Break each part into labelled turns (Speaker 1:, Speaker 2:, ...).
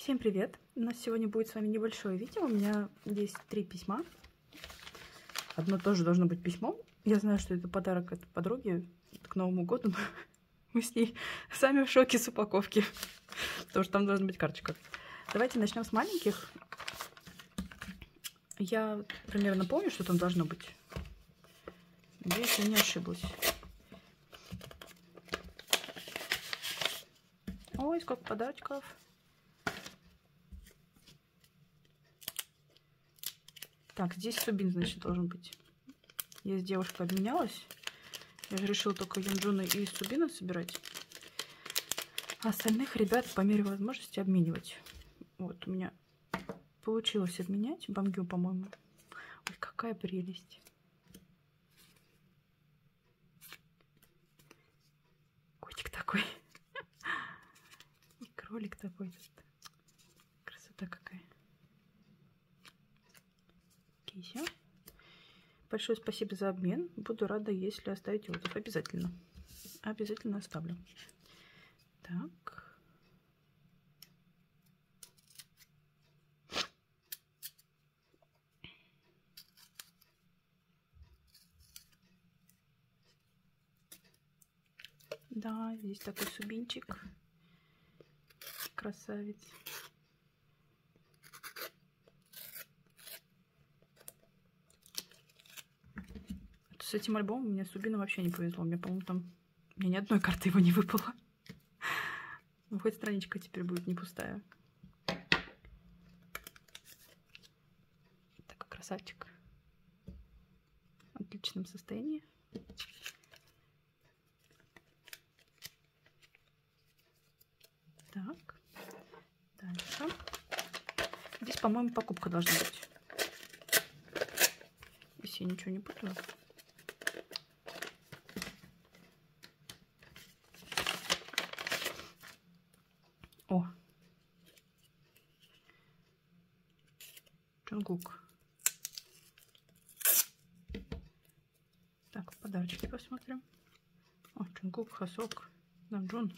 Speaker 1: Всем привет! У нас сегодня будет с вами небольшое видео. У меня есть 3 письма. Одно тоже должно быть письмом. Я знаю, что это подарок от подруги к Новому году, но мы с ней сами в шоке с упаковки, потому что там должна быть карточка. Давайте начнем с маленьких. Я примерно помню, что там должно быть. Надеюсь, я не ошиблась. Ой, сколько подарочков. Так, здесь Субин, значит, должен быть. Я с девушкой обменялась. Я же решила только Юнджуна и Субина собирать. А остальных ребят по мере возможности обменивать. Вот, у меня получилось обменять. Бамгю, по-моему. Ой, какая прелесть. Котик такой. И кролик такой. Красота какая. Кися. Большое спасибо за обмен. Буду рада, если оставите отзыв. Обязательно. Обязательно оставлю. Так. Да, здесь такой Субинчик. Красавец. С этим альбомом мне Субину вообще не повезло. Мне, по-моему, там... Мне ни одной карты его не выпало. Ну, хоть страничка теперь будет не пустая. Такой красавчик. В отличном состоянии. Так. Дальше. Здесь, по-моему, покупка должна быть. Если я ничего не путаю. О! Джунгук. Так, подарочки посмотрим. О, Джунгук, Хасок, Намджун.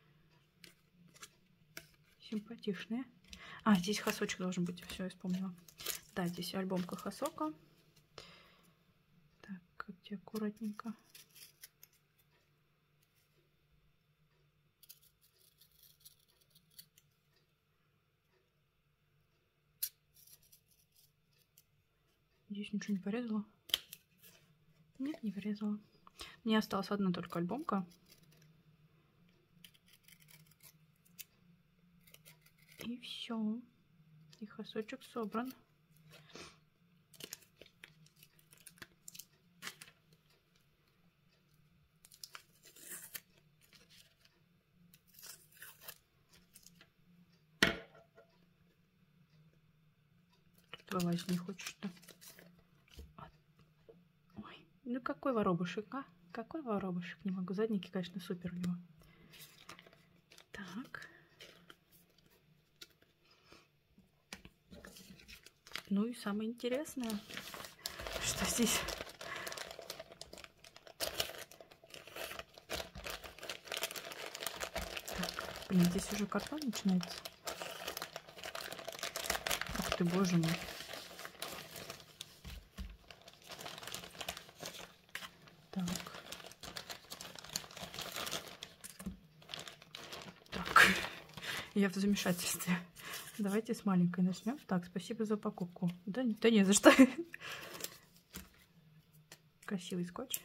Speaker 1: Симпатичные. А, здесь Хасочек должен быть. Все, я вспомнила. Да, здесь альбомка Хасока. Так, как-то аккуратненько. Здесь ничего не порезала? Нет, не порезала. Мне осталась одна только альбомка. И все. И Хасочек собран. Вылазить не хочет-то. Ой, ну какой воробушек, а? Какой воробушек? Не могу. Задники, конечно, супер у него. Так. Ну и самое интересное, что здесь... Так, блин, здесь уже картон начинается. Ух ты, боже мой. Так. Так. Я в замешательстве. Давайте с маленькой начнем. Так, спасибо за покупку. Да не за что. Красивый скотч.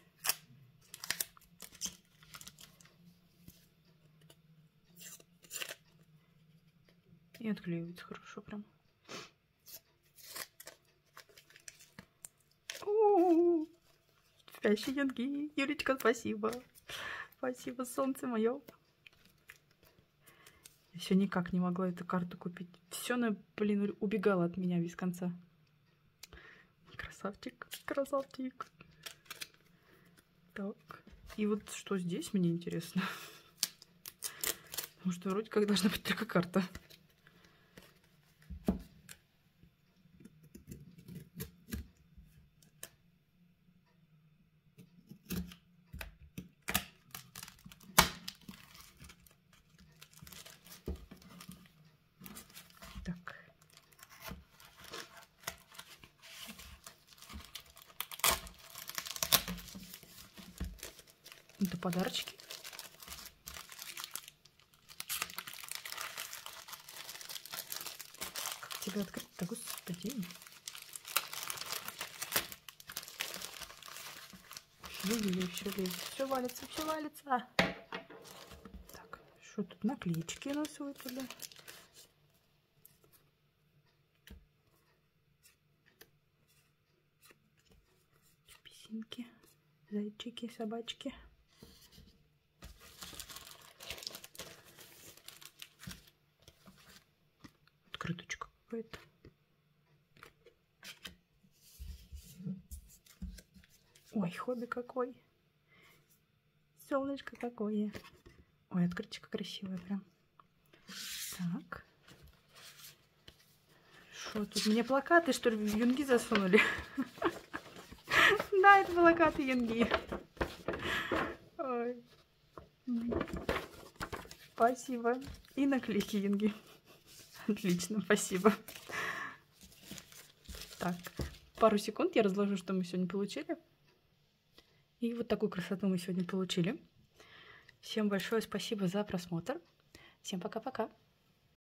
Speaker 1: И отклеивается хорошо прям. Спящие янги. Юлечка, спасибо. Спасибо, солнце мое. Я все никак не могла эту карту купить. Все она, блин, убегала от меня без конца. Красавчик, красавчик. Так. И вот что здесь, мне интересно. Потому что вроде как должна быть только карта. подарочки. Как тебя открыть-то, господи. Еще лезет. Все валится, все валится. Так, что тут? Наклеечки у нас выпали. Песенки, зайчики, собачки. Открыточка какая-то. Ой, хобби какой. Солнышко какое. Ой, открыточка красивая прям. Так. Что тут? Мне плакаты, что ли, в юнги засунули? Да, это плакаты юнги. Ой. Спасибо. И наклейки юнги. Отлично, спасибо. Так, пару секунд я разложу, что мы сегодня получили. И вот такую красоту мы сегодня получили. Всем большое спасибо за просмотр. Всем пока-пока.